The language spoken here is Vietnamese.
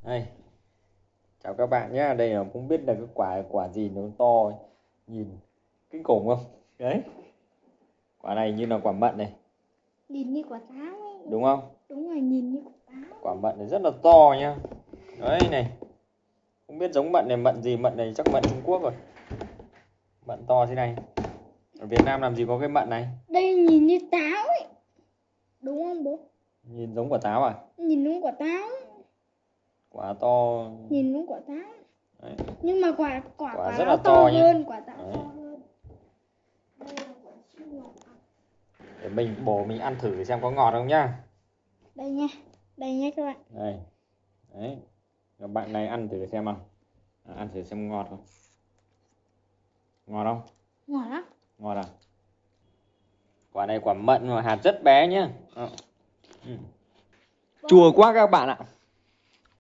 Đây, chào các bạn nhé. Đây là không biết là cái quả gì nó to ấy. Nhìn kinh khủng không? Đấy. Quả này như là quả mận này. Nhìn như quả táo ấy. Đúng không? Đúng rồi, nhìn như quả táo. Quả mận này rất là to nhá. Đấy này. Không biết giống mận này mận gì, mận này chắc mận Trung Quốc rồi. Mận to thế này. Ở Việt Nam làm gì có cái mận này? Đây nhìn như táo ấy. Đúng không bố? Nhìn giống quả táo à? Nhìn đúng quả táo. Quả to. Nhìn đúng quả táo. Đấy. Nhưng mà quả rất nó là to to nhá. hơn, quả táo Đấy. to hơn. Đây là quả siêu ngọt. Để bổ mình ăn thử xem có ngọt không nhá. Đây nha. Đây nha các bạn. Đây. Đấy. Các bạn này ăn thử xem nào. Ăn thử xem ngọt không? Ngọt không? Ngọt lắm. Ngọt à? Quả này quả mận mà hạt rất bé nhá. Chua quá các bạn ạ.